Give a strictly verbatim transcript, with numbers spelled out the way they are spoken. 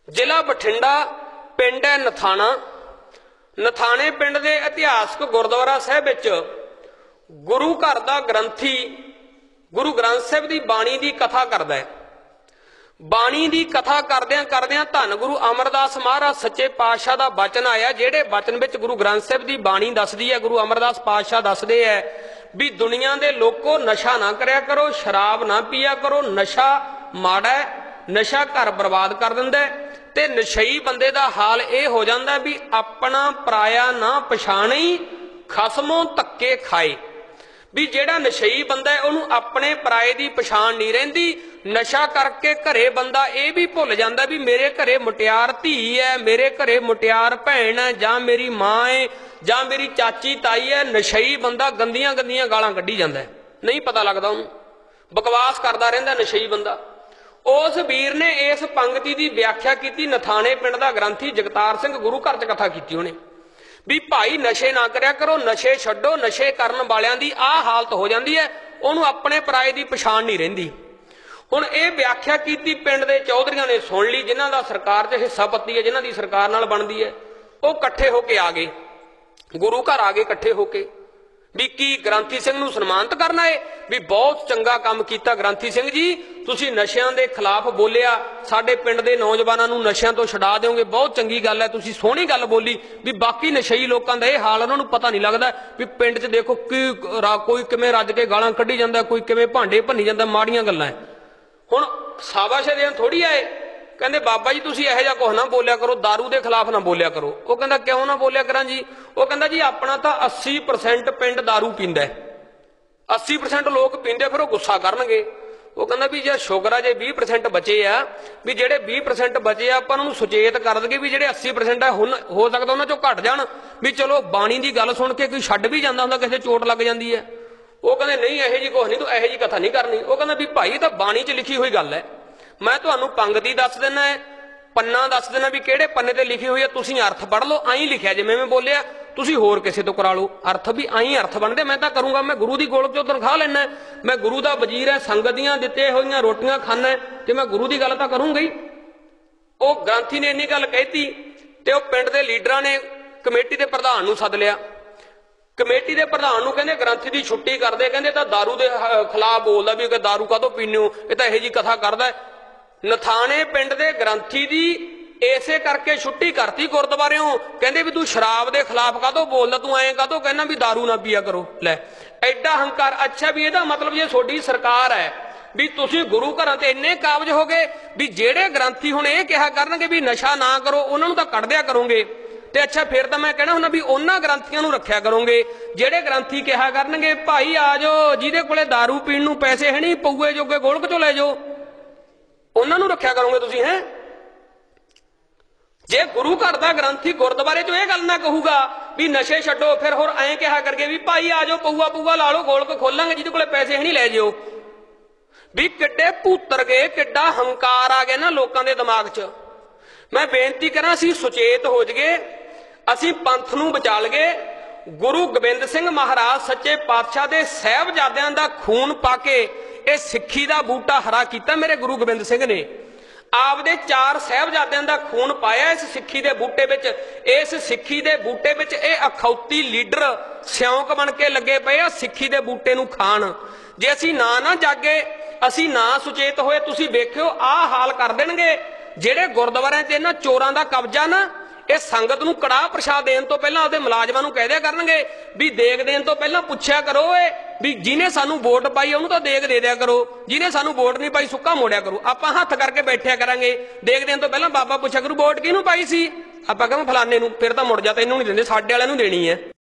ਜ਼ਿਲ੍ਹਾ ਬਠਿੰਡਾ, ਪਿੰਡ है नथाणा। नथाणे पिंड के इतिहासक गुरुद्वारा साहब विच गुरु घर का ग्रंथी गुरु ग्रंथ साहब की बाणी की कथा करदा है। बाणी की कथा करदियां करदियां धन गुरु अमरदास महाराज सच्चे पातशाह का वचन आया, जिहड़े वचन विच गुरु ग्रंथ साहब की बाणी दसदी है। गुरु अमरदास पातशाह दसदे है भी दुनिया के लोगों नशा ना करया करो, शराब ना पिया करो, नशा माड़ा है, नशा घर बर्बाद कर दिंदा है। ते नशई बंदे दा हाल यह हो जाता भी अपना पराया ना पछाणे, खसमों धक्के खाए। भी जेड़ा नशई बंदा है उन्होंने अपने पराए की पछाण नहीं रहिंदी। नशा करके घरे बंदा ये भी भुल जाता भी मेरे घरे मुटियार धी है, मेरे घरे मुटियार भैन है, जां मेरी माँ है, जां मेरी चाची ताई है। नशई बंदा गंदियां गंदियां गालां कड्ढी जाता है, नहीं पता लगता उन्होंने, बकवास करता रहिंदा नशई बंदा। उस वीर ने इस पंक्ति की व्याख्या की। नथाणे पिंड का ग्रंथी जगतार सिंह गुरु घर च कथा की उन्हें भी भाई नशे ना करया करो, नशे छड्डो, नशे करन वालियां दी आ हालत हो जाती है, उन्होंने अपने पराए की पछाण नहीं रहिंदी। हुण ये व्याख्या की पिंड के चौधरियां ने सुन ली, जिन्हां दा सरकार च हिस्सा पत्ती है, जिन्हां दी सरकार नाल बनदी है, वो इकट्ठे होके आ गए, गुरु घर आ गए इकट्ठे होके भी की ग्रंथी सिंह नूं सन्मानित करना है भी बहुत चंगा काम कीता ग्रंथी सिंह जी, तुसीं नशियां दे खिलाफ बोलिया, साडे पिंड दे नौजवानां नूं नशियां तो छुड़ा दोगे, बहुत चंगी गल है, तुसीं सोहनी गल बोली। भी बाकी नशई लोकां दा इह हाल उन्हां नूं पता नहीं लगदा भी पिंड च देखो कि कोई किवें रज के गालां कड्ढी जांदा, कोई किवें भांडे भन्नी जांदा, माड़ियां गल्लां हुण शाबाश देण थोड़ी आए। कहते बाबा जी तुसीं इहो जिहा कुछ ना बोलिया करो, दारू के खिलाफ ना बोलिया करो। वो कहता क्यों ना बोलिया करा जी? वो कहता जी अपना तो अस्सी परसेंट पिंड दारू पींदा है, अस्सी परसेंट लोग पींदे, फिर वो गुस्सा करनगे। वो कहता भी जे शुगर है, जे बीस परसेंट बचे आ, भी जेडे बीस परसेंट बचे आ आपां नूं सुचेत कर दईए भी जेडे अस्सी परसेंट है हुण हो सकदा उन्हां चों घट जाण, भी चलो बाणी की गल सुन के कोई छड्ड भी जांदा हुंदा, किसे चोट लग जांदी है। वो कहते नहीं इहो जी कुछ नहीं, तूं इहो जी कथा नहीं करनी। वो कहता भी भाई तां बाणी च लिखी हुई गल है, मैं तुहानूं पंगती दस देना है, पन्ना दस देना भी किहड़े पन्ने ते लिखी हुई है, तुसीं अर्थ पढ़ लो, आई लिखिया जिवें मैं बोलिया, तुसीं होर किसे तो करा लो अर्थ, भी आई अर्थ बनदे। मैं तां करूंगा, मैं गुरु दी गोलक चों तनखाह लैना, मैं गुरु दा वजीर है, संगत दियां दित्ते होईयां रोटियां खाना ते मैं गुरु दी गल तां करूंगा ही। वो ग्रंथी ने इन्नी गल कहती ते वो पिंड दे लीडरां ने कमेटी दे प्रधान नूं सद लिया। कमेटी के प्रधान नूं कहंदे ग्रंथी की छुट्टी कर दे, कहंदे तां दारू के खिलाफ बोलदा भी कि दारू काहतों पीने हो, ये तां इहो जी कथा करदा। नथाणे पिंड के ग्रंथी की इसे करके छुट्टी करती गुरुद्वारियों, कहंदे भी तू शराब के खिलाफ काहतों बोलदा, तू ऐं काहतों कहना भी दारू ना पिया करो। लै एडा हंकार। अच्छा भी इहदा मतलब जे तुहाडी सरकार है भी तुसीं गुरु घरां ते इन्ने काबज हो गए भी जेड़े ग्रंथी हुण इह कहा करनगे भी नशा ना करो, उन्हां नूं तां कढ दिया करोगे। ते अच्छा फिर तो मैं कहना हुंदा भी उन्हां ग्रंथियां नूं रखिया करोगे जेड़े ग्रंथी कहा करनगे भाई आ जाओ, जिहदे कोले दारू पीण नूं पैसे है नहीं, पऊए जोगे गोलक चों लै जाओ, उन्हां नूं रखिया करोगे तुसीं। हैं जे गुरु घर का ग्रंथी गुरुद्वारे चो यह गल ना कहूगा भी नशे छड्डो, फिर होर ऐं कहा करके भी भाई आ जाओ पऊआ पऊआ ला लो, गोलक खोलांगे, जिहदे कोले पैसे है नहीं लै जाओ। भी किड्डे भूतर गए, किड्डा हंकार आ गया ना लोकां दे दिमाग च। मैं बेनती करा असीं सुचेत हो जाइए, असीं पंथ नूं बचा लईए। गुरु गोबिंद सिंह महाराज सच्चे पातशाह दे साहिबजादियां दा खून पाके ये सिੱਖੀ दा बूटा हरा कीता मेरे गुरु गोबिंद सिंह ने। आपदे चार साहिबजादियां दा खून पाया इस सिੱਖੀ दे बूटे विच। इस सिੱਖੀ दे बूटे विच ये अखौती लीडर सिਉਂਕ बन के लगे पे आ सिੱਖੀ दे बूटे नूं खाण। जे असीं ना ना जागे, असीं ना सुचेत होए, तुसीं वेखिओ आ हाल कर देणगे। ਜਿਹੜੇ ਗੁਰਦੁਆਰਿਆਂ 'ਚ ਇਹਨਾਂ ਚੋਰਾਂ ਦਾ ਕਬਜ਼ਾ ਨਾ, ਇਹ ਸੰਗਤ ਨੂੰ ਕੜਾਹ ਪ੍ਰਸ਼ਾਦ ਦੇਣ ਤੋਂ ਪਹਿਲਾਂ ਉਹਦੇ ਮੁਲਾਜ਼ਮਾਂ ਨੂੰ ਕਹਿ ਦਿਆ ਕਰਨਗੇ ਵੀ ਦੇਗ ਦੇਣ ਤੋਂ ਪਹਿਲਾਂ ਪੁੱਛਿਆ ਕਰੋ ਏ ਵੀ ਜਿਹਨੇ ਸਾਨੂੰ ਵੋਟ ਪਾਈ ਉਹਨੂੰ ਤਾਂ ਦੇਗ ਦੇ ਦਿਆ ਕਰੋ, ਜਿਹਨੇ ਸਾਨੂੰ ਵੋਟ ਨਹੀਂ ਪਾਈ ਸੁੱਕਾ ਮੋੜਿਆ ਕਰੋ। ਆਪਾਂ ਹੱਥ ਕਰਕੇ ਬੈਠਿਆ ਕਰਾਂਗੇ, ਦੇਗ ਦੇਣ ਤੋਂ ਪਹਿਲਾਂ ਬਾਬਾ ਪੁੱਛਿਆ ਕਰੂ ਵੋਟ ਕਿਹਨੂੰ ਪਾਈ ਸੀ, ਆਪਾਂ ਕਹਾਂ ਫਲਾਣੇ ਨੂੰ, ਫਿਰ ਤਾਂ ਮੁੜ ਜਾ, ਤੈਨੂੰ ਨਹੀਂ ਦਿੰਦੇ, ਸਾਡੇ ਵਾਲਿਆਂ ਨੂੰ ਦੇਣੀ ਹੈ।